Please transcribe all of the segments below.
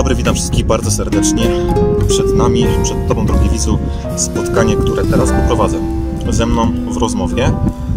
dobry, witam wszystkich bardzo serdecznie. Przed nami, przed Tobą, drogi widzu, spotkanie, które teraz poprowadzę. Ze mną w rozmowie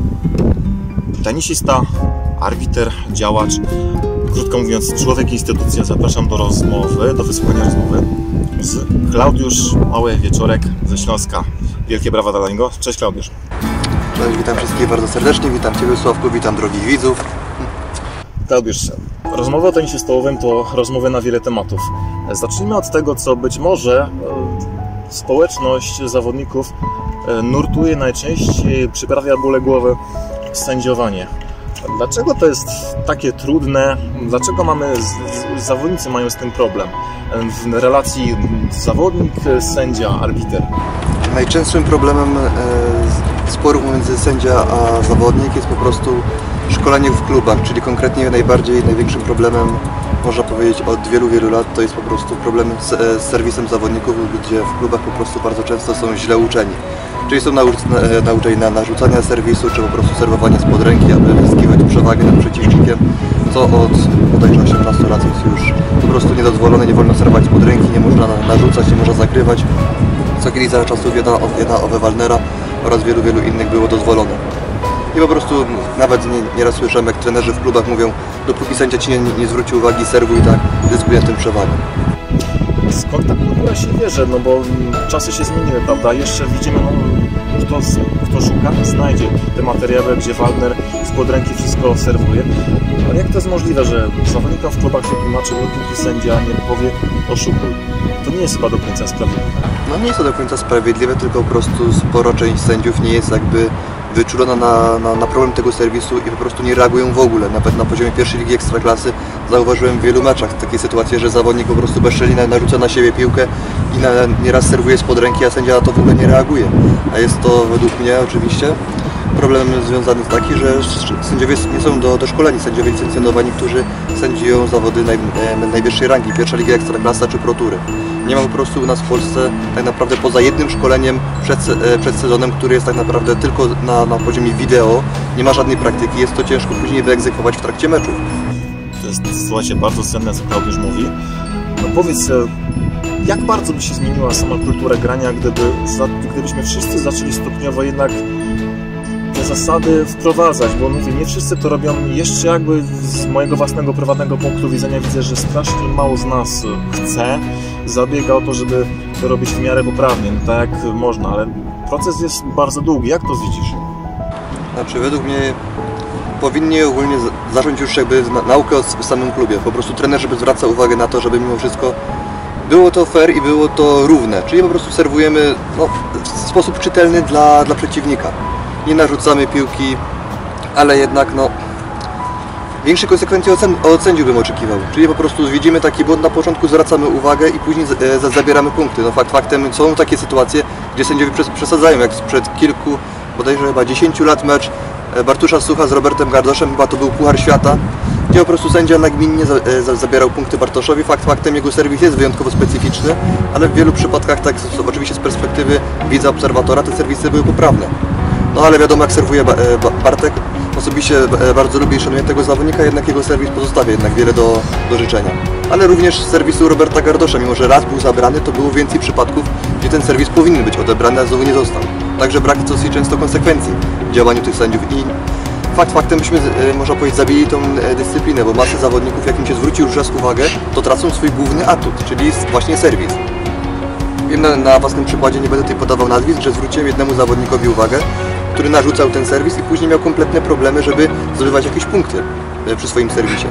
tenisista, arbiter, działacz, krótko mówiąc człowiek, instytucja. Zapraszam do rozmowy, do wysłuchania rozmowy z Klaudiusz Mały-Wieczorek ze Śląska. Wielkie brawa dla niego. Cześć Klaudiusz. Cześć, witam wszystkich bardzo serdecznie, witam Ciebie Sławku, witam drogich widzów. Klaudiusz, rozmowa o tenisie stołowym to rozmowy na wiele tematów. Zacznijmy od tego, co być może społeczność zawodników nurtuje najczęściej, przyprawia bóle głowy: sędziowanie. Dlaczego to jest takie trudne? Dlaczego zawodnicy mają z tym problem w relacji zawodnik, sędzia, arbiter? Najczęstszym problemem sporów między sędzia a zawodnik jest po prostu szkolenie w klubach, czyli konkretnie największym problemem, można powiedzieć, od wielu lat to jest po prostu problem z serwisem zawodników, gdzie w klubach po prostu bardzo często są źle uczeni. Czyli są nauczeni na narzucania serwisu, czy po prostu serwowania spod ręki, aby zyskiwać przewagę nad przeciwnikiem, co od bodajże 18 lat jest już po prostu niedozwolone, nie wolno serwować spod ręki, nie można narzucać, nie można zagrywać, co kiedyś za czasów Jana Ove Waldnera oraz wielu innych było dozwolone. I po prostu nawet nieraz słyszałem, jak trenerzy w klubach mówią: dopóki sędzia Ci nie zwróci uwagi, serwuj, i tak zyskuje na tym przewagę. Skąd ta kultura się bierze? No bo czasy się zmieniły, prawda? Jeszcze widzimy, kto szuka, znajdzie te materiały, gdzie Waldner spod ręki wszystko serwuje. Ale jak to jest możliwe, że zawodnikom w klubach się tłumaczy, dopóki sędzia nie powie oszukuj? To nie jest chyba do końca sprawiedliwe. No nie jest to do końca sprawiedliwe, tylko po prostu spora część sędziów nie jest jakby wyczulona na problem tego serwisu i po prostu nie reagują w ogóle. Nawet na poziomie pierwszej ligi Ekstraklasy zauważyłem w wielu meczach takie sytuacje, że zawodnik po prostu bezczelnie narzuca na siebie piłkę i nieraz serwuje spod ręki, a sędzia na to w ogóle nie reaguje. A jest to według mnie oczywiście problem związany z taki, że sędziowie nie są doszkoleni, sędziowie licencjonowani, którzy sędziują zawody najwyższej rangi, pierwsza liga Ekstraklasa czy Pro Toury. Nie ma po prostu u nas w Polsce tak naprawdę poza jednym szkoleniem przed sezonem, który jest tak naprawdę tylko na poziomie wideo, nie ma żadnej praktyki, jest to ciężko później wyegzekwować w trakcie meczów. To jest, słuchajcie, bardzo cenne, co Klaudiusz mówi. No powiedz, jak bardzo by się zmieniła sama kultura grania, gdybyśmy wszyscy zaczęli stopniowo jednak te zasady wprowadzać, bo mówię, nie wszyscy to robią. Jeszcze jakby z mojego własnego, prywatnego punktu widzenia widzę, że strasznie mało z nas chce, zabiega o to, żeby to robić w miarę poprawnie, no tak jak można, ale proces jest bardzo długi. Jak to widzisz? Znaczy, według mnie powinni ogólnie zacząć już jakby naukę w samym klubie. Po prostu trener, żeby zwracał uwagę na to, żeby mimo wszystko było to fair i było to równe. Czyli po prostu serwujemy w sposób czytelny dla przeciwnika. Nie narzucamy piłki, ale jednak większe konsekwencje od sędziów bym oczekiwał. Czyli po prostu widzimy taki błąd na początku, zwracamy uwagę i później zabieramy punkty. No faktem są takie sytuacje, gdzie sędziowie przesadzają, jak sprzed kilku, bodajże chyba 10 lat mecz Bartosza Sucha z Robertem Gardoszem, chyba to był Puchar Świata, gdzie po prostu sędzia nagminnie zabierał punkty Bartoszowi. Faktem jego serwis jest wyjątkowo specyficzny, ale w wielu przypadkach, tak oczywiście z perspektywy widza, obserwatora, te serwisy były poprawne. No ale wiadomo, jak serwuje Bartek, osobiście bardzo lubię i szanuję tego zawodnika, jednak jego serwis pozostawia jednak wiele do życzenia. Ale również z serwisu Roberta Gardosza, mimo że raz był zabrany, to było więcej przypadków, gdzie ten serwis powinien być odebrany, a znowu nie został. Także brak dosyć często konsekwencji w działaniu tych sędziów i faktem byśmy, można powiedzieć, zabili tą dyscyplinę, bo masy zawodników, jak im się zwróci już raz uwagę, to tracą swój główny atut, czyli właśnie serwis. Wiem na własnym przykładzie, nie będę tutaj podawał nazwisk, że zwróciłem jednemu zawodnikowi uwagę, który narzucał ten serwis i później miał kompletne problemy, żeby zdobywać jakieś punkty przy swoim serwisie.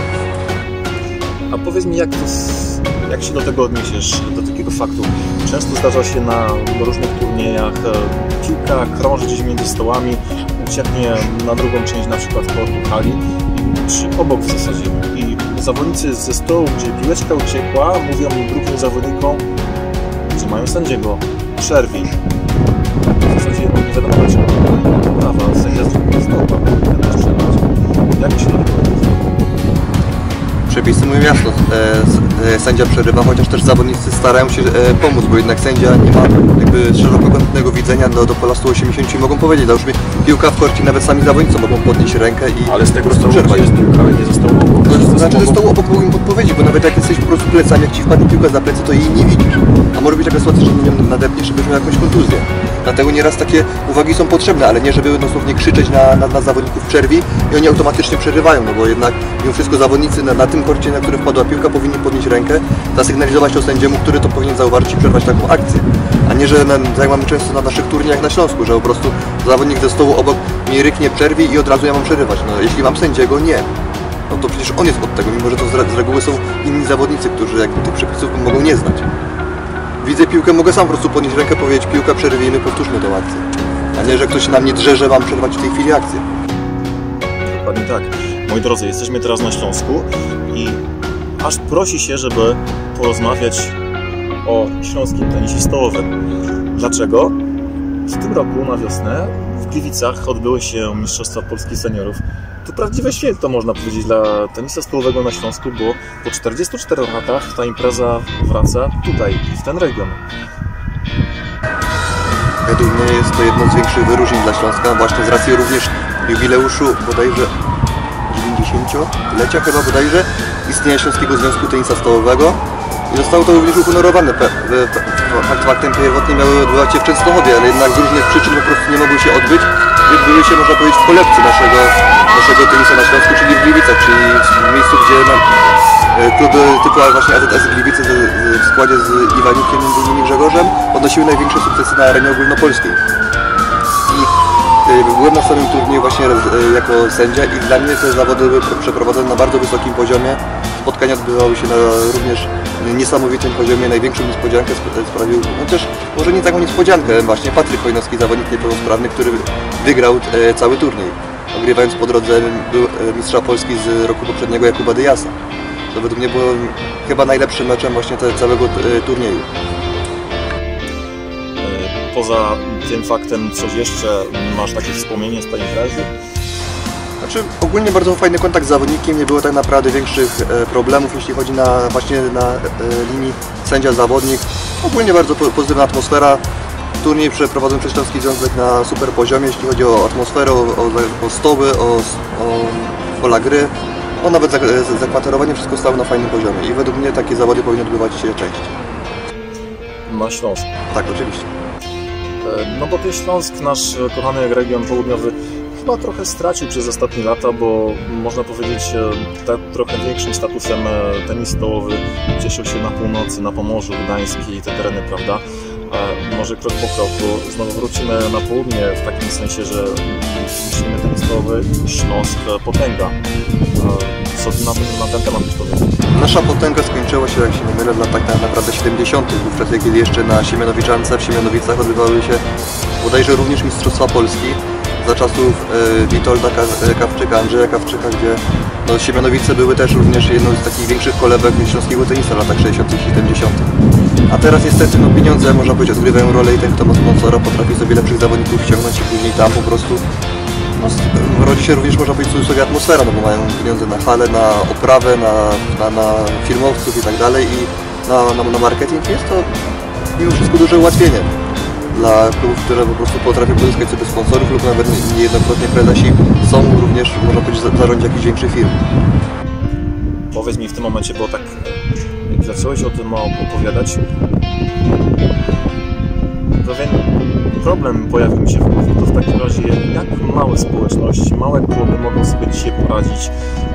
A powiedz mi, jak się do tego odniesiesz, do takiego faktu? Często zdarza się na różnych turniejach, piłka krąży gdzieś między stołami, ucieknie na drugą część, na przykład kortu hali, czy obok w zasadzie. I zawodnicy ze stołu, gdzie piłeczka uciekła, mówią drugim zawodnikom, że mają sędziego, przerwij. W zasadzie nie wiadomo dlaczego prawa, sędzia z drugiego stołu, powinien strzelać. Jak się do tego odnieść? Przepisy mówią jasno, sędzia przerywa, chociaż też zawodnicy starają się pomóc, bo jednak sędzia nie ma jakby szerokokątnego widzenia do pola 180 i mogą powiedzieć, załóżmy piłka w korcie, nawet sami zawodnicy mogą podnieść rękę i Ale z tego po prostu przerwać. Jest piłka, ale nie zostało obok. to znaczy, że stołu obok mogą im podpowiedzieć, bo nawet jak jesteś po prostu plecami, jak ci wpadnie piłka za plecy, to jej nie widzisz. A może być taka sytuacja, że nią nadepniesz, żebyś miał jakąś kontuzję. Dlatego nieraz takie uwagi są potrzebne, ale nie żeby dosłownie krzyczeć na zawodników w przerwie i oni automatycznie przerywają, no bo jednak mimo wszystko zawodnicy na tym korcie, na którym wpadła piłka, powinni podnieść rękę, zasygnalizować to sędziemu, który to powinien zauważyć i przerwać taką akcję. A nie, że tak mamy często na naszych turniejach na Śląsku, że po prostu zawodnik ze stołu obok mi ryknie, przerwie i od razu ja mam przerywać. No jeśli mam sędziego, nie. No to przecież on jest od tego, mimo że to z reguły są inni zawodnicy, którzy jakby tych przepisów mogą nie znać. Widzę piłkę, mogę sam po prostu podnieść rękę, powiedzieć piłka, przerwijmy, powtórzmy tę akcję. A nie, że ktoś na mnie drze, że mam przerwać w tej chwili akcję. Dokładnie tak. Moi drodzy, jesteśmy teraz na Śląsku i aż prosi się, żeby porozmawiać o śląskim tenisie stołowym. Dlaczego? W tym roku na wiosnę w Gliwicach odbyły się Mistrzostwa Polski Seniorów. To prawdziwe święto, można powiedzieć, dla tenisa stołowego na Śląsku, bo po 44 latach ta impreza wraca tutaj, w ten region. Według mnie jest to jedno z większych wyróżnień dla Śląska, właśnie z racji również jubileuszu bodajże 90-lecia chyba bodajże istnienia Śląskiego Związku Tenisa Stołowego i zostało to również uhonorowane. Faktem pierwotnie miały odbywać się w Częstochowie, ale jednak z różnych przyczyn po prostu nie mogły się odbyć i odbyły się, można powiedzieć, w kolebce naszego tenisa na Śląsku, czyli w Gliwicach, czyli w miejscu, gdzie kluby typu właśnie AZS Gliwice w składzie z Iwanikiem, m.in. Grzegorzem, odnosiły największe sukcesy na arenie ogólnopolskiej. I byłem na samym turnieju właśnie jako sędzia i dla mnie te zawody były przeprowadzone na bardzo wysokim poziomie. Spotkania odbywały się na również niesamowitym poziomie. Największą niespodziankę sprawił, chociaż może nie taką niespodziankę, właśnie Patryk Chojnowski, zawodnik niepełnosprawny, który wygrał cały turniej, ogrywając po drodze mistrza Polski z roku poprzedniego Jakuba Dyasa. To według mnie było chyba najlepszym meczem właśnie całego turnieju. Poza tym faktem coś jeszcze masz takie wspomnienie z tej imprezy? Znaczy ogólnie bardzo fajny kontakt z zawodnikiem, nie było tak naprawdę większych problemów, jeśli chodzi właśnie na linii sędzia-zawodnik. Ogólnie bardzo pozytywna atmosfera. Turniej przeprowadzony przez Śląski Związek na super poziomie, jeśli chodzi o atmosferę, o stoły, o pola gry. Nawet zakwaterowanie, wszystko stało na fajnym poziomie i według mnie takie zawody powinny odbywać się częściej. Na Śląsku? Tak, oczywiście. No bo ten Śląsk, nasz kochany region południowy, chyba trochę stracił przez ostatnie lata, bo można powiedzieć trochę większym statusem tenis stołowy cieszył się na północy, na Pomorzu, Gdańskie i te tereny, prawda? Może krok po kroku znowu wrócimy na południe w takim sensie, że myślimy tenis stołowy, Śląsk potęga. Co ty na ten temat byś powiedział? Nasza potęga skończyła się, jak się nie mylę, w latach tak naprawdę 70. wówczas, kiedy jeszcze na Siemianowiczance, w Siemianowicach odbywały się bodajże również Mistrzostwa Polski za czasów Witolda Kawczyka, Andrzeja Kawczyka, gdzie no, Siemianowice były też również jedną z takich większych kolebek śląskiego tenisa w latach 60. i 70. A teraz niestety no, pieniądze, można powiedzieć, odgrywają rolę i ten, kto ma sponsora, potrafi sobie lepszych zawodników ściągnąć i później tam po prostu no, rodzi się również, można powiedzieć, sobie atmosfera, no bo mają pieniądze na halę, na oprawę, na filmowców i tak dalej i na marketing. Jest to mimo wszystko duże ułatwienie dla klubów, które po prostu potrafią pozyskać sobie sponsorów lub nawet niejednokrotnie prezesi są również, można powiedzieć, w zarządzie jakichś większych firm. Powiedz mi w tym momencie, bo tak jak zacząłeś o tym opowiadać, pewien problem pojawił mi się w głowie, to w takim razie jak małe społeczności, małe kluby mogą sobie dzisiaj poradzić,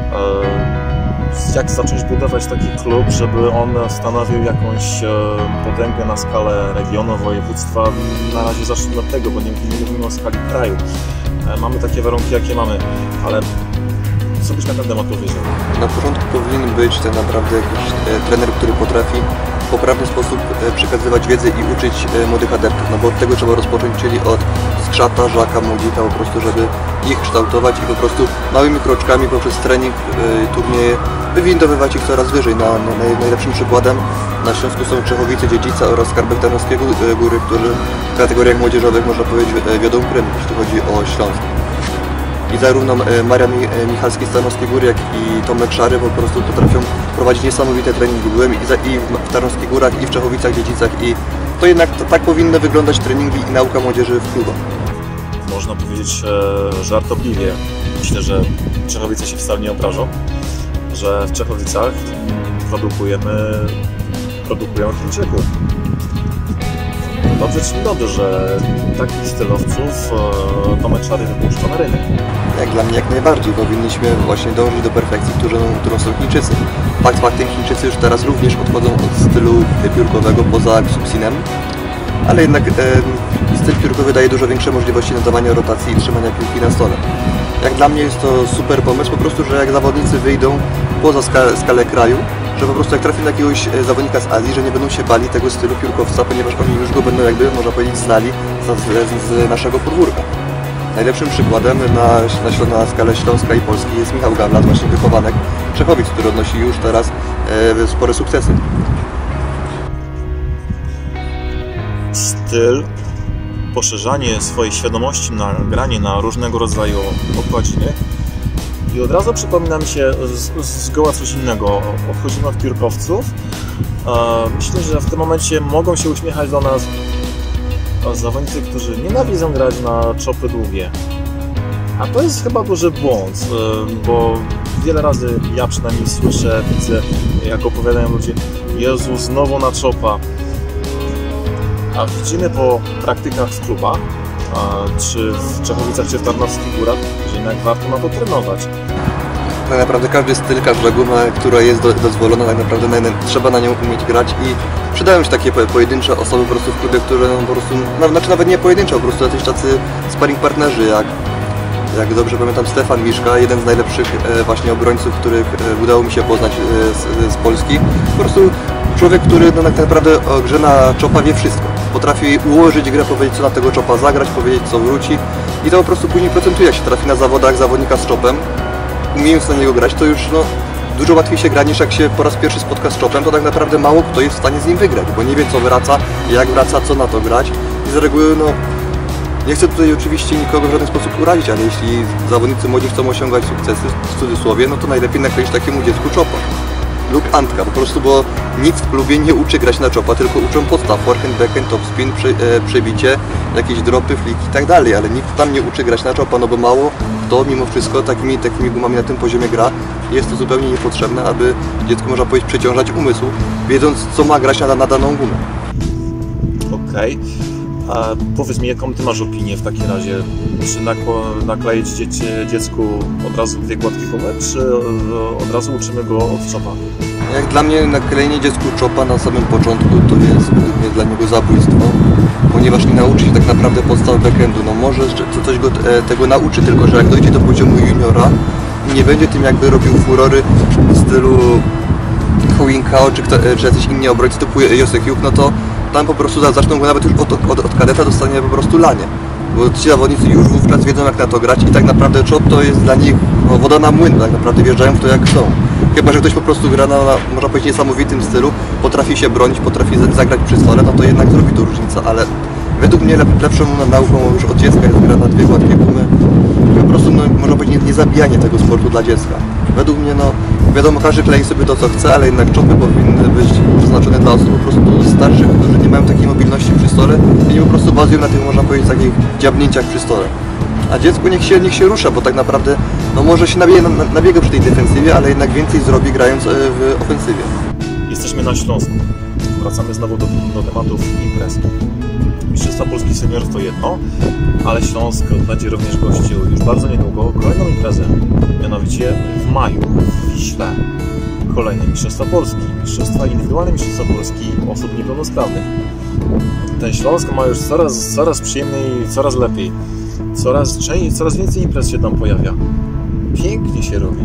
jak zacząć budować taki klub, żeby on stanowił jakąś potęgę na skalę regionu, województwa. Na razie zacznijmy od tego, bo nie mówimy o skali kraju. Mamy takie warunki, jakie mamy, ale co byś na ten temat powiedział? Na początku powinien być tak naprawdę jakiś trener, który potrafi w poprawny sposób przekazywać wiedzę i uczyć młodych adeptów, no bo od tego trzeba rozpocząć, czyli od skrzata, żaka, młodzika, po prostu, żeby ich kształtować i po prostu małymi kroczkami poprzez trening, turnieje wywindowywać ich coraz wyżej. Najlepszym przykładem na Śląsku są Czechowice, Dziedzica oraz Skarbek Tarnowskiego Góry, którzy w kategoriach młodzieżowych, można powiedzieć, wiodą prym, jeśli chodzi o Śląsk. i zarówno Marian Michalski z Tarnowskiej Góry, jak i Tomek Szary po prostu potrafią prowadzić niesamowite treningi. Byłem i w Tarnowskich Górach, i w Czechowicach-Dziedzicach i to jednak tak powinny wyglądać treningi i nauka młodzieży w klubach. Można powiedzieć żartobliwie. Myślę, że Czechowice się wcale nie obrażą, że w Czechowicach produkują Chińczyków. Dobrze czy niedobrze, że takich stylowców Tomek Szary wypuszcza na rynek? Jak dla mnie jak najbardziej. Powinniśmy właśnie dążyć do perfekcji, którą są Chińczycy. Faktem Chińczycy już teraz również odchodzą od stylu piórkowego poza Subsinem, ale jednak styl piórkowy daje dużo większe możliwości nadawania rotacji i trzymania piłki na stole. Jak dla mnie jest to super pomysł, po prostu, że jak zawodnicy wyjdą poza skalę kraju, że po prostu jak trafią na jakiegoś zawodnika z Azji, że nie będą się bali tego stylu piórkowca, ponieważ oni już go będą jakby, można powiedzieć, znali z naszego podwórka. Najlepszym przykładem na skalę Śląska i Polski jest Michał Gamlat, właśnie wychowanek Czechowic, który odnosi już teraz spore sukcesy. Styl, poszerzanie swojej świadomości na granie na różnego rodzaju okładziny i od razu przypomina mi się zgoła coś innego. Odchodzimy od piórkowców. Myślę, że w tym momencie mogą się uśmiechać do nas zawodnicy, którzy nienawidzą grać na czopy długie. A to jest chyba duży błąd, bo wiele razy ja przynajmniej słyszę, widzę, jak opowiadają ludzie: Jezu, znowu na czopa. A widzimy po praktykach w klubach, czy w Czechowicach, czy w Tarnowskich Górach, że jednak warto na to trenować. Tak naprawdę każdy styl, każda guma, która jest dozwolona, tak naprawdę trzeba na nią umieć grać i przydają się takie pojedyncze osoby po prostu w klubie, które po prostu, znaczy nawet nie pojedyncze, po prostu jacyś tacy sparring partnerzy, jak dobrze pamiętam, Stefan Miszka, jeden z najlepszych właśnie obrońców, których udało mi się poznać z Polski. Po prostu człowiek, który tak naprawdę o grze na czopa wie wszystko. Potrafi ułożyć grę, powiedzieć co na tego czopa zagrać, powiedzieć co wróci i to po prostu później procentuje. Jak się trafi na zawodach zawodnika z czopem, umiejąc na niego grać, to już dużo łatwiej się gra niż jak się po raz pierwszy spotka z czopem, to tak naprawdę mało kto jest w stanie z nim wygrać, bo nie wie co wraca, jak wraca, co na to grać i z reguły nie chcę tutaj oczywiście nikogo w żaden sposób urazić, ale jeśli zawodnicy młodzi chcą osiągać sukcesy, w cudzysłowie, to najlepiej nakleić takiemu dziecku czopa lub antka, po prostu, bo nikt w klubie nie uczy grać na czopa, tylko uczą podstaw, forehand, backhand, topspin, przebicie, jakieś dropy, fliki i tak dalej, ale nikt tam nie uczy grać na czopa, bo mało kto mimo wszystko takimi gumami na tym poziomie gra. Jest to zupełnie niepotrzebne, aby dziecko, można powiedzieć, przeciążać umysł, wiedząc co ma grać na daną gumę. Okej. A powiedz mi, jaką ty masz opinię w takim razie? Czy nakleić dziecku od razu dwie gładkie gumy, czy od razu uczymy go od czopa? Jak dla mnie naklejenie dziecku czopa na samym początku to jest według mnie dla niego zabójstwo, ponieważ nie nauczy się tak naprawdę podstaw backhandu. Może coś go tego nauczy, tylko że jak dojdzie do poziomu juniora i nie będzie tym jakby robił furory w stylu Huinkao czy jacyś inni obrońcy typu Josek Juk, to tam po prostu zaczną go nawet już od kadeta dostanie po prostu lanie. Bo ci zawodnicy już wówczas wiedzą jak na to grać i tak naprawdę chop to jest dla nich woda na młyn, tak naprawdę wjeżdżają w to jak chcą. Chyba że ktoś po prostu gra na, można powiedzieć, niesamowitym stylu, potrafi się bronić, potrafi zagrać przy stole, to jednak zrobi to różnicę, ale według mnie lepszą nauką już od dziecka jest gra na dwie gładkie gumy. Po prostu można powiedzieć niezabijanie tego sportu dla dziecka. Według mnie wiadomo, każdy klei sobie to co chce, ale jednak czopy powinny być przeznaczone dla osób po prostu starszych, którzy nie mają takiej mobilności przy stole i nie po prostu bazują na tych, można powiedzieć, takich dziabnięciach przy stole. A dziecku niech się rusza, bo tak naprawdę może się nabiega przy tej defensywie, ale jednak więcej zrobi grając w ofensywie. Jesteśmy na Śląsku. Wracamy znowu do tematów imprez. Mistrzostwa Polski Seniorów to jedno, ale Śląsk będzie również gościł już bardzo niedługo kolejną imprezę. Mianowicie w maju w Wiśle kolejne Mistrzostwa Polski. Indywidualne Mistrzostwa Polski osób niepełnosprawnych. Ten Śląsk ma już coraz przyjemniej, coraz lepiej. Coraz więcej imprez się tam pojawia. Pięknie się robi.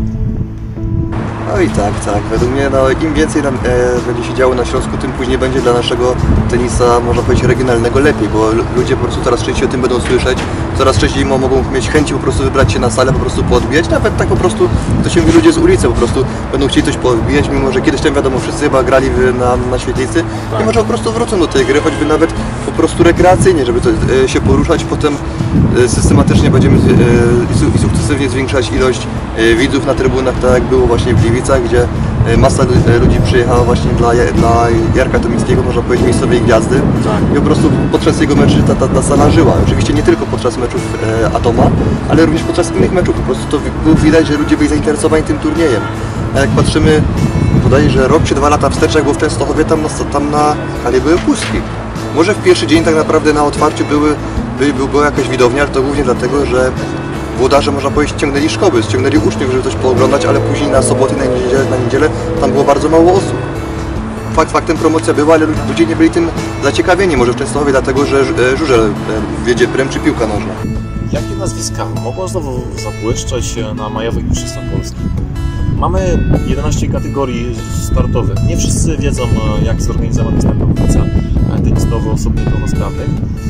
No i tak. Według mnie im więcej będzie się działo na Śląsku, tym później będzie dla naszego tenisa, można powiedzieć, regionalnego lepiej, bo ludzie po prostu coraz częściej o tym będą słyszeć, coraz częściej mogą mieć chęci po prostu wybrać się na salę, po prostu poodbijać, nawet tak po prostu, to się mówi, ludzie z ulicy po prostu będą chcieli coś poodbijać, mimo że kiedyś tam wiadomo, wszyscy chyba grali na świetlicy i może po prostu wrócą do tej gry, choćby nawet po prostu rekreacyjnie, żeby się poruszać. Potem systematycznie będziemy i sukcesywnie zwiększać ilość widzów na trybunach, tak jak było właśnie w Gliwicach, gdzie masa ludzi przyjechała właśnie dla Jarka Tomickiego, można powiedzieć, miejscowej gwiazdy. Tak. I po prostu podczas jego meczy ta sala żyła. Oczywiście nie tylko podczas meczów Atoma, ale również podczas innych meczów. Po prostu to było widać, że ludzie byli zainteresowani tym turniejem. A jak patrzymy, podaję, że rok czy 2 lata wstecz, jak było w Częstochowie, tam na hali były pustki. Może w pierwszy dzień tak naprawdę na otwarciu była jakaś widownia, ale to głównie dlatego, że włodarze, można powiedzieć, ściągnęli szkoły, ściągnęli uczniów, żeby coś pooglądać, ale później na soboty, na niedzielę tam było bardzo mało osób. Faktem promocja była, ale ludzie nie byli tym zaciekawieni, może w Częstochowie dlatego, że żużel wiedzie prym czy piłka nożna. Jakie nazwiska mogą znowu zabłyszczeć na majowych mistrzostwach Polski? Mamy 11 kategorii startowych. Nie wszyscy wiedzą, jak zorganizowana jest ta konkurrencja tenisowa osób niepełnosprawnych.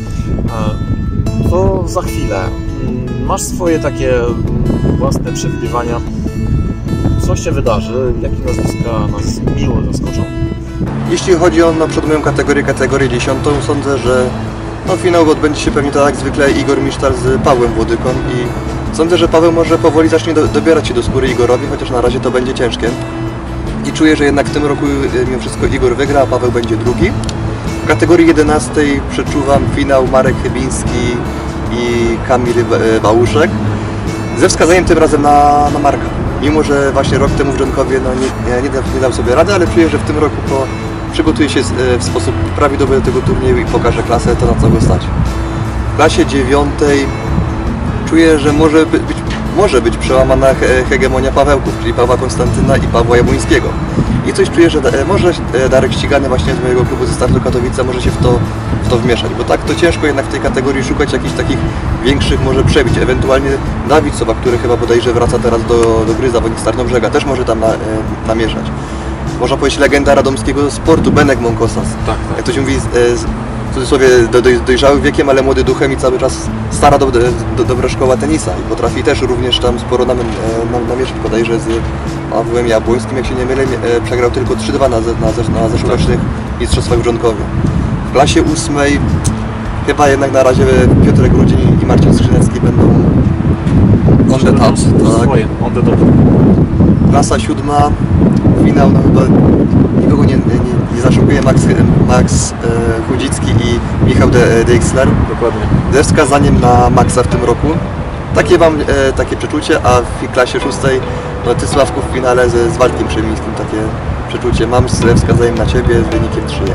To za chwilę. Masz swoje takie własne przewidywania. Co się wydarzy? Jakie nazwiska nas miło zaskoczą? Jeśli chodzi o na przykład moją kategorię 10, sądzę, że finał odbędzie się pewnie tak jak zwykle Igor Misztal z Pawłem Włodyką i sądzę, że Paweł może powoli zacznie dobierać się do skóry Igorowi, chociaż na razie to będzie ciężkie. I czuję, że jednak w tym roku mimo wszystko Igor wygra, a Paweł będzie drugi. W kategorii 11 przeczuwam finał Marek Chybiński i Kamil Bałuszek, ze wskazaniem tym razem na Marka. Mimo że właśnie rok temu w Dżonkowie nie dał sobie rady, ale czuję, że w tym roku przygotuje się w sposób prawidłowy do tego turnieju i pokaże klasę, to na co go stać. W klasie 9 czuję, że może być przełamana hegemonia Pawełków, czyli Pawła Konstantyna i Pawła Jabłońskiego. I coś czuję, że może Darek Ścigany właśnie z mojego klubu ze Startu Katowice może się w to wmieszać, bo tak to ciężko jednak w tej kategorii szukać jakichś takich większych może przebić. Ewentualnie Dawid Sowa, który chyba bodajże wraca teraz do gry, zawodnik z Tarnobrzega, też może tam namieszać. Można powiedzieć legenda radomskiego sportu, Benek Monkosas. Tak. Jak to się mówi, w cudzysłowie dojrzały wiekiem, ale młody duchem i cały czas stara dobra szkoła tenisa i potrafi też również tam sporo namieszać, bodajże z Pawłem Jabłońskim, jak się nie mylę, przegrał tylko 3-2 na zeszłorocznych mistrzostwach w Dżonkowie. W klasie 8 chyba jednak na razie Piotrek Grudzień i Marcin Skrzynecki będą on the top. Tak. Klasa 7, finał, chyba nikogo nie zaszokuje, Max Chudzicki i Michał Deixler. Dokładnie. Ze wskazaniem na Maxa w tym roku. Takie mam takie przeczucie, a w klasie 6 Ty, Sławku, w finale z Waldkiem Przemińskim takie przeczucie mam ze wskazaniem na Ciebie z wynikiem 3-1.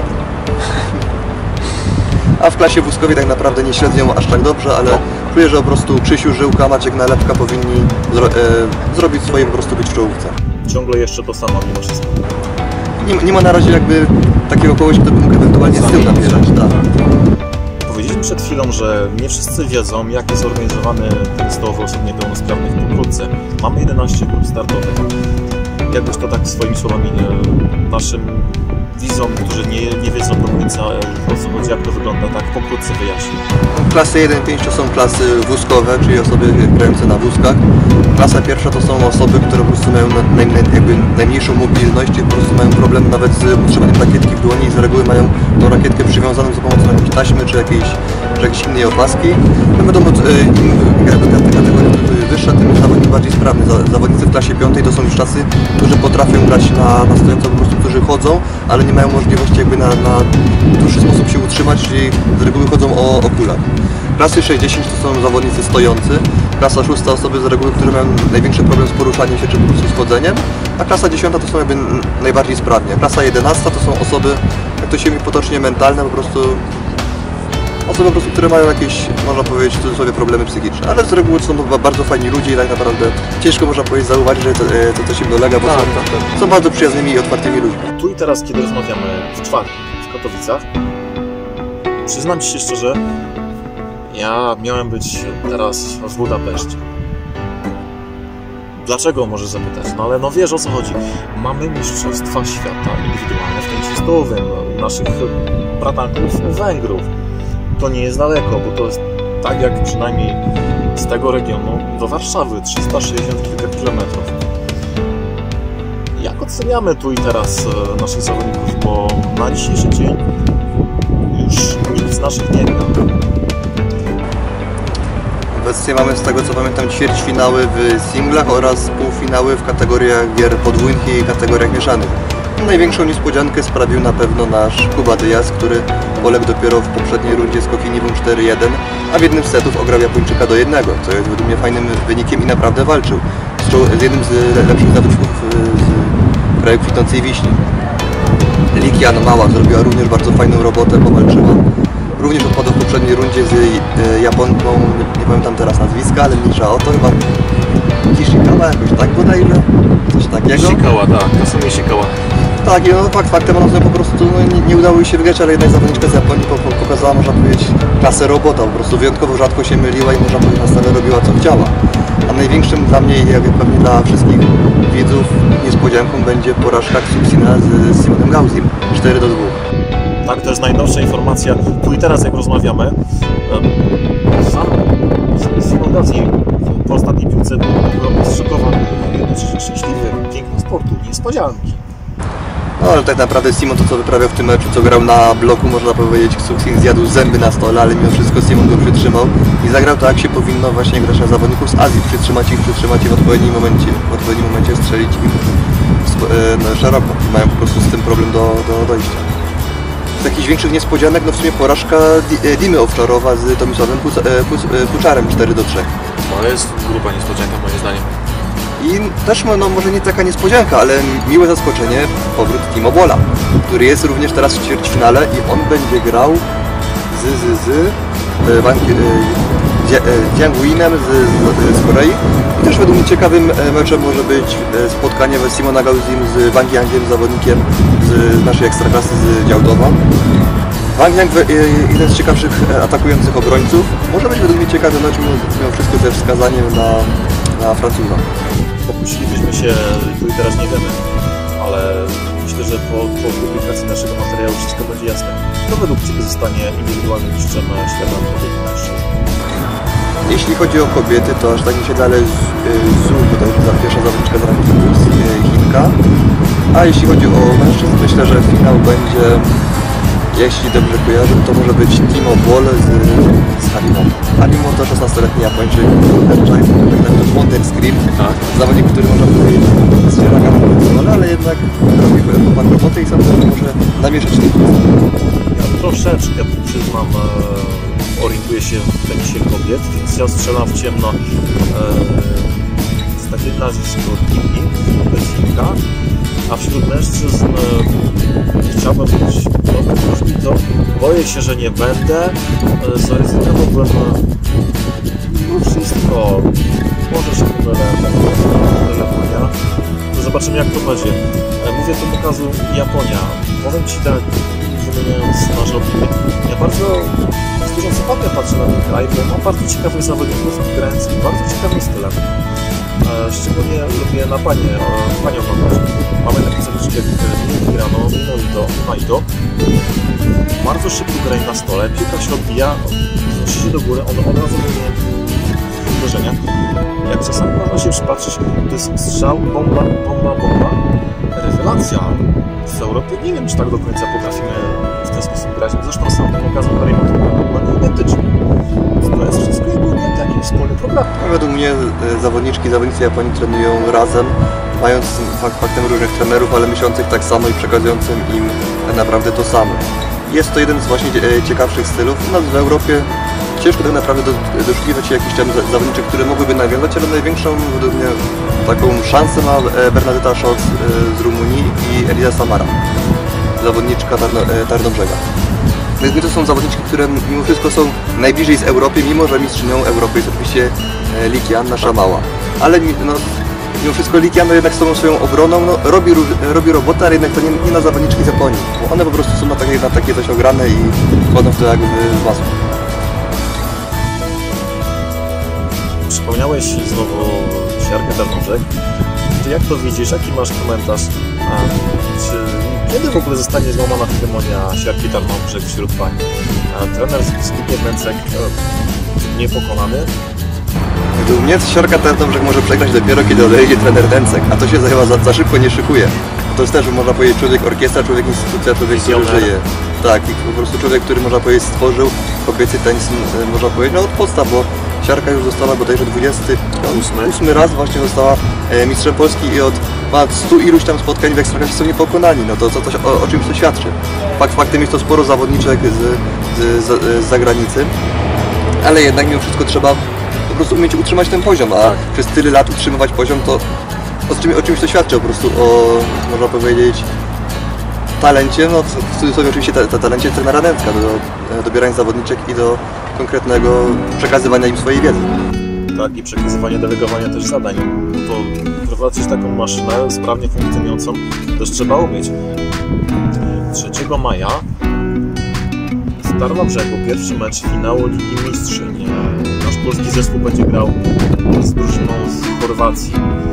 A w klasie wózkowej tak naprawdę nie śledzę ją aż tak dobrze, ale czuję, że po prostu Krzysiu, Żyłka, Maciek Nalepka powinni zrobić swoje, po prostu być w czołówce. Ciągle jeszcze to samo mimo wszystko. Nie ma na razie jakby takiego kogoś, kto by mógł ewentualnie z tyłu nabierać. Tak. Powiedzieliśmy przed chwilą, że nie wszyscy wiedzą, jak jest zorganizowany ten stołowy osób niepełnosprawnych pokrótce. Mamy 11 grup startowych. Jakbyś to tak swoimi słowami naszym widzom, którzy nie wiedzą do końca, o co chodzi, jak to wygląda, tak pokrótce wyjaśnić. Klasy 1-5 to są klasy wózkowe, czyli osoby grające na wózkach. Klasa pierwsza to są osoby, które po prostu mają najmniejszą mobilność i po prostu mają problem nawet z utrzymaniem rakietki w dłoni i z reguły mają tą rakietkę przywiązaną za pomocą jakiejś taśmy czy jakiejś innej opaski. No wiadomo, jakby kategoria wyższa, tym jest zawodnik bardziej sprawny. Zawodnicy w klasie 5 to są już tacy, którzy potrafią grać na stojąco, po prostu którzy chodzą, ale nie mają możliwości jakby na dłuższy sposób się utrzymać, czyli z reguły chodzą o kulach. Klasy 60 to są zawodnicy stojący, klasa 6 osoby z reguły, które mają największy problem z poruszaniem się czy po prostu z chodzeniem, a klasa 10 to są jakby najbardziej sprawnie. Klasa 11 to są osoby, jak to się mówi potocznie, mentalne, osoby, które mają jakieś, można powiedzieć w cudzysłowie, problemy psychiczne, ale z reguły są bardzo fajni ludzie i tak naprawdę ciężko można powiedzieć zauważyć, że to coś im dolega, bo są bardzo przyjaznymi i otwartymi ludźmi. Tu i teraz, kiedy rozmawiamy w czwartek w Katowicach, przyznam Ci się szczerze, ja miałem być teraz w Budapeszcie. Dlaczego, możesz zapytać? No ale no wiesz, o co chodzi. Mamy mistrzostwa świata indywidualne w tenisie stołowym naszych bratanków Węgrów. To nie jest daleko, bo to jest tak jak przynajmniej z tego regionu do Warszawy, 360 kilka kilometrów. Jak oceniamy tu i teraz naszych zawodników, bo na dzisiejszy dzień już nikt z naszych nie gra. Obecnie mamy, z tego co pamiętam, ćwierćfinały w singlach oraz półfinały w kategoriach gier podwójnych i kategoriach mieszanych. Największą niespodziankę sprawił na pewno nasz Kuba Diaz, który poległ dopiero w poprzedniej rundzie z Kokinivą 4-1, a w jednym z setów ograł Japończyka do 1, co jest według mnie fajnym wynikiem i naprawdę walczył z jednym z lepszych zawodników z kraju kwitnącej wiśni. Likian Mała zrobiła również bardzo fajną robotę, powalczyła. Również odpadł w poprzedniej rundzie z Japonką, nie pamiętam teraz nazwiska, ale mniejsza o to, chyba Kishikawa jakoś tak bodajże, coś takiego. Ishikawa, tak, to sobie Ishikawa. Tak, i no faktem ona po prostu nie udało jej się wygrać, ale jednak zawodniczka z Japonii pokazała, można powiedzieć, klasę robota, po prostu wyjątkowo rzadko się myliła i można powiedzieć, na stale robiła co chciała. A największym dla mnie, jak pewnie dla wszystkich widzów, niespodzianką będzie porażka Xuxina z Simonem Gauzim 4-2. Tak, to jest najnowsza informacja. Tu i teraz, jak rozmawiamy, sam Simon Gauzim po ostatniej piłce był zszokowany, jednocześnie szczęśliwy, piękno sportu, niespodzianki. No ale tak naprawdę Simon to co wyprawiał w tym meczu, co grał na bloku, można powiedzieć, Xuxin zjadł zęby na stole, ale mimo wszystko Simon go przytrzymał i zagrał tak, jak się powinno właśnie grać na zawodników z Azji, przytrzymać ich w odpowiednim momencie strzelić im szeroko. Mają po prostu z tym problem do dojścia. Z jakichś większych niespodzianek, no w sumie porażka Dimy offshore'owa z Tomisławem Puczarem 4-3. To jest gruba niespodzianka moim zdaniem. I też no, może nie taka niespodzianka, ale miłe zaskoczenie, powrót Timo Bolla, który jest również teraz w ćwierćfinale i on będzie grał z Jiang Winem z Korei. I też według mnie ciekawym meczem może być spotkanie Simona Gauzim z Wang Yangiem, zawodnikiem z naszej ekstraklasy z Działdowa. Wang Yang, jeden z ciekawszych atakujących obrońców, może być według mnie ciekawy mecz mimo wszystko ze wskazaniem na Francuza. Pokusilibyśmy się, tu i teraz nie wiemy, ale myślę, że po publikacji naszego materiału wszystko będzie jasne. Kto według Ciebie zostanie indywidualnym mistrzem świata kobiety mężczyzn? Jeśli chodzi o kobiety, to aż tak mi się dalej Zhu, bodajże za pierwsza zawodniczka z rankingu Chinka. A jeśli chodzi o mężczyzn, myślę, że finał będzie, jeśli dobrze kojarzę, to może być Timo Boll z Harimoto. Harimoto, 16-letni Japończyk, tak Wonder Scream, zawodnik, który można powiedzieć zbiera kamerę, ale jednak robi pan robotę i sądzę, że może namieszać tych. Ja troszeczkę, przyznam, orientuję się w tenisie kobiet, więc ja strzelam w ciemno z takiego nazwisko Kimi, to jest Chinka, a wśród mężczyzn chciałbym być różnicą. Boję się, że nie będę. Zaryzykowałbym mimo wszystko. Może się pomylę. Japonia. To zobaczymy, jak to będzie. Mówię tu pokazu Japonia. Powiem Ci tak, wymieniając nasze opinie. Ja bardzo z dużą sympatią patrzę na ten kraj, bo ma bardzo ciekawych zawodników grających bardzo ciekawym stylem. Szczególnie lubię na panią oglądać. Mamy takie zawodniczki jak Hirano, Naito. Bardzo szybko grają na stole, piłka się odbija, znosi się do góry, on od razu wyjmie uderzenia. Jak czasami można się przypatrzeć, to jest strzał, bomba, rewelacja. W Europie nie wiem, czy tak do końca potrafimy w ten sposób grać. Zresztą sam pokazał Harimoto dokładnie identycznie. To jest wszystko jakby taki wspólny program. Według mnie zawodniczki Japonii trenują razem, mając faktem różnych trenerów, ale myślących tak samo i przekazującym im naprawdę to samo. Jest to jeden z właśnie ciekawszych stylów. U nas w Europie ciężko tak naprawdę doszukiwać się jakichś tam zawodniczek, które mogłyby nawiązać, ale największą według mnie taką szansę ma Bernadetta Scholz z Rumunii i Eliza Samara, zawodniczka Tarnobrzega. Więc to są zawodniczki, które mimo wszystko są najbliżej z Europy, mimo że mistrzynią Europy jest oczywiście Likian, nasza mała. Ale no, mimo wszystko Likian jednak z tą swoją obroną robi robotę, ale jednak to nie na zawodniczki z Japonii, bo one po prostu są na takie coś ograne i wchodzą w to jak w masło. Przypomniałeś znowu siarkę Tarnobrzeg. Jak to widzisz? Jaki masz komentarz? Kiedy w ogóle zostanie złamana hegemonia siarki Tarnobrzeg wśród pań? Trener Zbigniew Mencek niepokonany. Według mnie siarka Tarnobrzeg może przegrać dopiero, kiedy odejdzie trener Mencek, a to się chyba za szybko nie szykuje. To jest też, można powiedzieć, człowiek orkiestra, człowiek instytucja, człowiek, który żyje. Tak, i po prostu człowiek, który można powiedzieć stworzył kobiecy tenis, można powiedzieć, no od podstaw, bo Siarka już została bodajże 28 raz właśnie została mistrzem Polski i od ponad 100 iluś tam spotkań w Ekstraklasie są niepokonani, no to coś, o czymś to świadczy. Faktem jest to sporo zawodniczek z zagranicy, ale jednak mimo wszystko trzeba po prostu umieć utrzymać ten poziom, a przez tyle lat utrzymywać poziom to o czymś to świadczy, po prostu o, można powiedzieć, talencie, no w cudzysłowie oczywiście talencie trenera Nęcka do dobierania zawodniczek i do konkretnego przekazywania im swojej wiedzy. Tak, i przekazywania, delegowania też zadań. To prowadzić taką maszynę sprawnie funkcjonującą też trzeba umieć. 3 maja w Tarnobrzegu pierwszy mecz finału Ligi Mistrzyń. Nasz polski zespół będzie grał z drużyną z Chorwacji.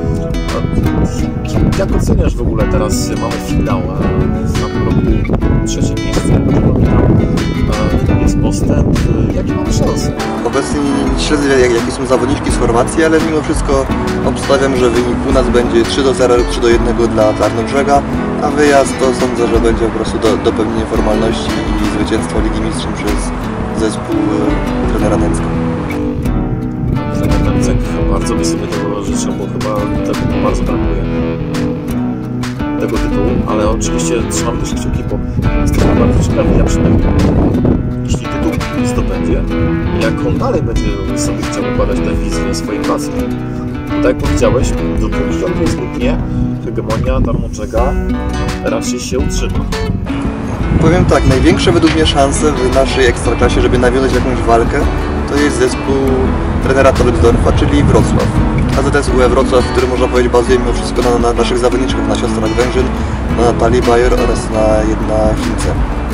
Jak oceniasz w ogóle teraz? Mamy finał w tym roku 3. miejsce, jak dobrze pamiętam. Jest postęp. Jakie mamy szanse? Obecnie nie śledzę jakie są zawodniczki z Chorwacji, ale mimo wszystko obstawiam, że wynik u nas będzie 3-0 lub 3-1 dla Tarnobrzega, a wyjazd to sądzę, że będzie po prostu dopełnienie formalności i zwycięstwo Ligi Mistrzów przez zespół trenera Nęcka. Trener Nęcek bardzo by sobie tego życzył, bo chyba tego bardzo brakuje, tego tytułu, ale oczywiście trzymamy też kciuki, bo jesteśmy bardzo ciekawi, jak przynajmniej jeśli tytuł zdobędzie, jak on dalej będzie sobie chciał układać tę wizję swojej pracy. Tak jak powiedziałeś, dopóki on nie zniknie, hegemonia Tarnobrzega raczej się utrzyma. Powiem tak, największe według mnie szanse w naszej Ekstraklasie, żeby nawiązać jakąś walkę, to jest zespół trenera Tolksdorfa, czyli Wrocław. AZS UE Wrocław, który można powiedzieć bazuje mimo wszystko na naszych zawodniczkach, na siostrach Węgrzyn, na Natalii Bayer oraz na jedna Chince.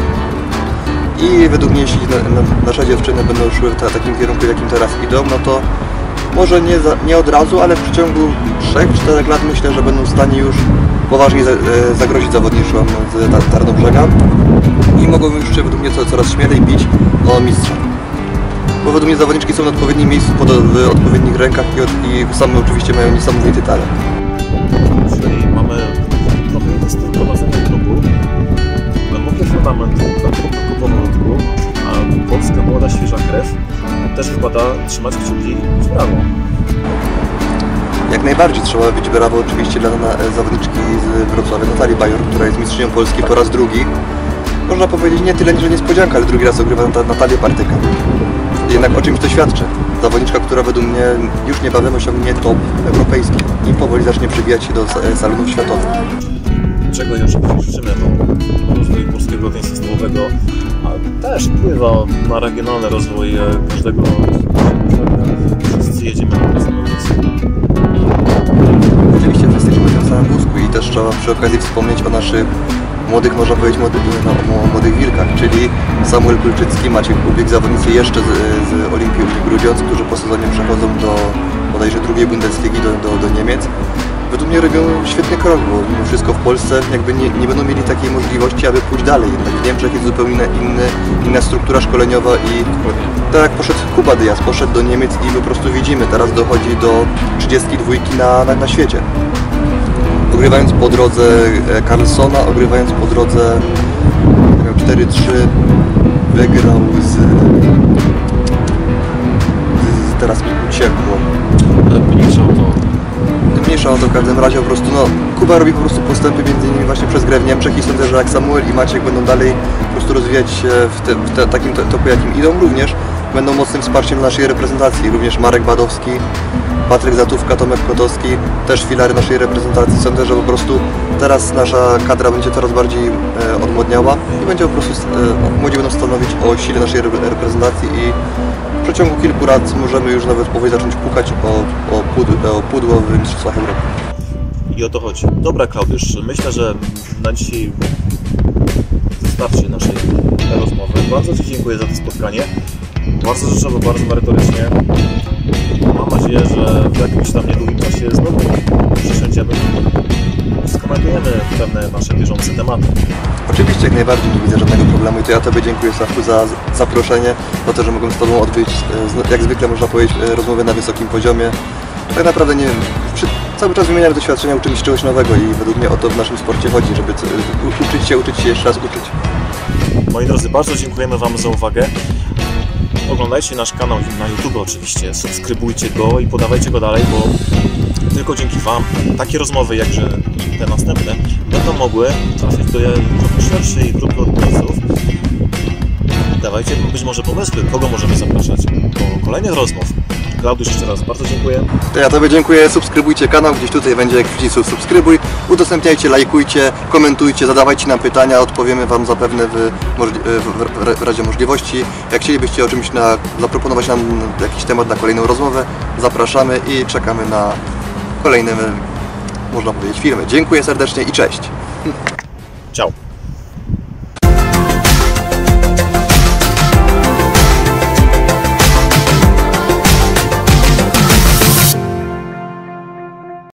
I według mnie, jeśli nasze dziewczyny będą szły w takim kierunku, w jakim teraz idą, no to może nie od razu, ale w przeciągu 3-4 lat myślę, że będą w stanie już poważnie zagrozić zawodniczkom z Tarnobrzega i mogą już się według mnie coraz śmielej bić o mistrza. Bo według mnie zawodniczki są na odpowiednim miejscu, w odpowiednich rękach i same oczywiście mają niesamowity talent. Czyli mamy trochę inny styl prowadzenia klubu, głęboki fundament po powolutku, a polska młoda, świeża krew też wypada trzymać kciuki w brawo. Jak najbardziej trzeba być brawo oczywiście dla zawodniczki z Wrocławia, Natalii Bayer, która jest mistrzynią Polski po raz drugi. Można powiedzieć nie tyle, że niespodzianka, ale drugi raz ogrywa Natalię Partykę. Jednak o czymś to świadczy. Zawodniczka, która według mnie już niebawem osiągnie top europejski i powoli zacznie przybijać się do salonów światowych. Czego jeszcze życzymy, bo rozwój polskiego tenisa stołowego też wpływa na regionalny rozwój każdego. Wszyscy jedziemy na tym samym miejscu. Oczywiście wszyscy jedziemy na tym samym wózku i też trzeba przy okazji wspomnieć o naszych młodych, można powiedzieć, młodych wilkach, czyli Samuel Kulczycki, Maciek Kubik, zawodnicy jeszcze z Olimpii Grudziądz, którzy po sezonie przechodzą do bodajże drugiej Bundesligi, do Niemiec. Według mnie robią świetny krok, bo mimo wszystko w Polsce jakby nie będą mieli takiej możliwości, aby pójść dalej. Jednak w Niemczech jest zupełnie inna struktura szkoleniowa i tak jak poszedł Kuba Dyas, poszedł do Niemiec i po prostu widzimy, teraz dochodzi do 32 na świecie. Ogrywając po drodze Carlsona, ogrywając po drodze 4-3, wygrał teraz mi uciekło. Mniejsza o to w każdym razie, po prostu Kuba robi po prostu postępy między innymi właśnie przez grę w Niemczech i sądzę, że jak Samuel i Maciek będą dalej po prostu rozwijać się w takim toku, jakim idą, również będą mocnym wsparciem dla naszej reprezentacji. Również Marek Badowski, Patryk Zatówka, Tomek Kotowski, też filary naszej reprezentacji. Sądzę, że po prostu teraz nasza kadra będzie coraz bardziej odmłodniała i będzie po prostu młodzi będą stanowić o sile naszej reprezentacji i w przeciągu kilku lat możemy już nawet powoli zacząć pukać o pudło w Mistrzostwach Europy. I o to chodzi. Dobra, Klaudiusz, myślę, że na dzisiaj wystarczy naszej rozmowy. Bardzo Ci dziękuję za to spotkanie. Bardzo rzeczowo, bardzo merytorycznie. Mam nadzieję, że w jakimś tam niedługim czasie znowu przysiądziemy i skomentujemy pewne nasze bieżące tematy. Oczywiście, jak najbardziej, nie widzę żadnego problemu i to ja Tobie dziękuję, Sławku, za zaproszenie, za to, że mogłem z Tobą odbyć, jak zwykle można powiedzieć, rozmowę na wysokim poziomie. Tak naprawdę nie wiem, cały czas wymieniamy doświadczenia, uczymy się czegoś nowego i według mnie o to w naszym sporcie chodzi, żeby uczyć się, jeszcze raz uczyć. Moi drodzy, bardzo dziękujemy Wam za uwagę. Oglądajcie nasz kanał na YouTube oczywiście, subskrybujcie go i podawajcie go dalej, bo tylko dzięki Wam takie rozmowy, jakże te następne, będą mogły trafić do trochę szerszej grupy odbiorców. Dawajcie być może pomysły, kogo możemy zapraszać do kolejnych rozmów. Klaudiusz, jeszcze raz bardzo dziękuję. To ja Tobie dziękuję, subskrybujcie kanał, gdzieś tutaj będzie jak przycisk subskrybuj, udostępniajcie, lajkujcie, komentujcie, zadawajcie nam pytania, odpowiemy Wam zapewne w razie możliwości. Jak chcielibyście o czymś zaproponować nam jakiś temat na kolejną rozmowę, zapraszamy i czekamy na kolejne, można powiedzieć, filmy. Dziękuję serdecznie i cześć! Ciao!